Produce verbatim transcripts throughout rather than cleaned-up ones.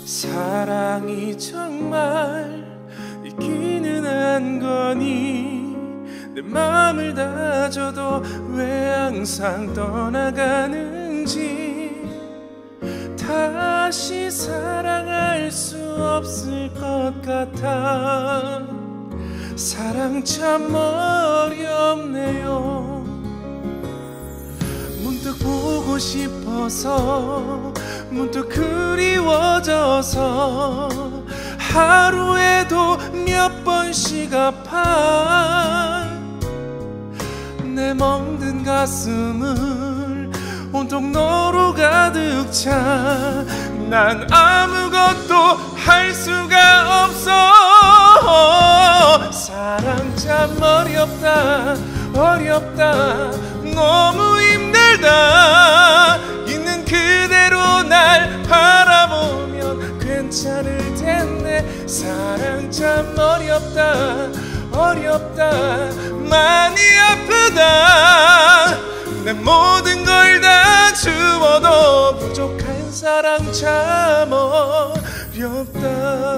사랑이 정말 있기는 한 거니 내 맘을 다져도 왜 항상 떠나가는지 다시 사랑할 수 없을 것 같아. 사랑 참 어렵네요. 문득 보고 싶어서 문득 그리워져서 하루에도 몇 번씩 아파. 내 멍든 가슴을 온통 너로 가득 차. 난 아무것도 할 수가 없어. 사랑 참 어렵다 어렵다 너무 힘들다. 있는 그대로 날 바라보면 괜찮을 텐데. 사랑 참 어렵다 어렵다 많이 아프다. 내 모든 걸 다 주어도 부족한 사랑 참 어렵다.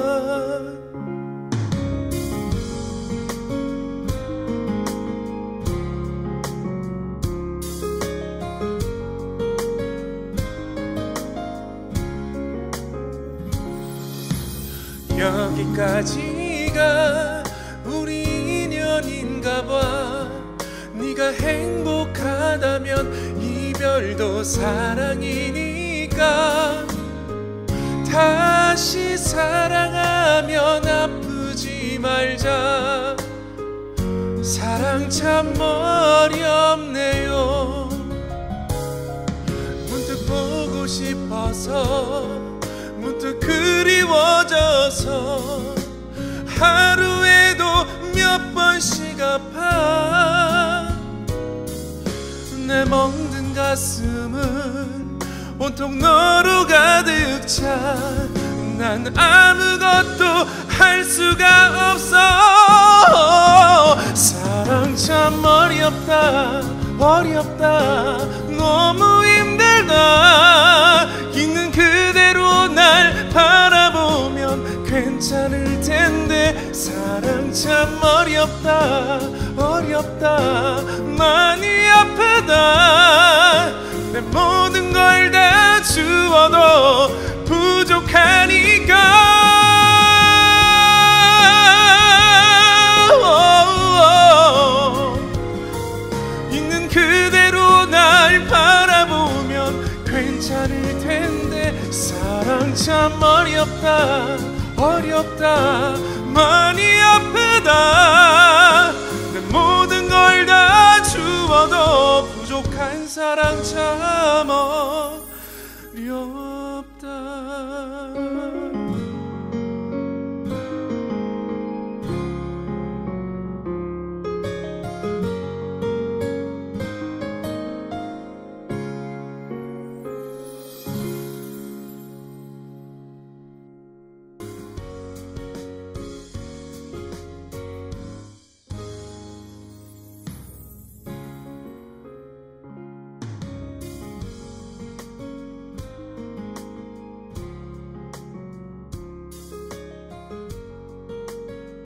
여기까지가 우리 인연인가 봐. 네가 행복하다면 이별도 사랑이니까. 다시 사랑하면 아프지 말자. 사랑 참 어렵네요. 문득 보고 싶어서 문득 그리워져서 하루에도 몇 번씩 아파. 내 멍든 가슴은 온통 너로 가득 차. 난 아무것도 할 수가 없어. 사랑 참 어렵다 어렵다 너무 힘들다. 있는 그대로 날 바라보면 괜찮을 텐데. 사랑 참 어렵다 어렵다 많이 아프다. 내 모든 걸 다 주어도 부족하니까. 있는 그대로 날 바라보면 괜찮을 텐데. 사랑 참 어렵다 어렵다 많이 아프다. 내 모든 걸 다 주어도 부족한 사랑 참 어렵다.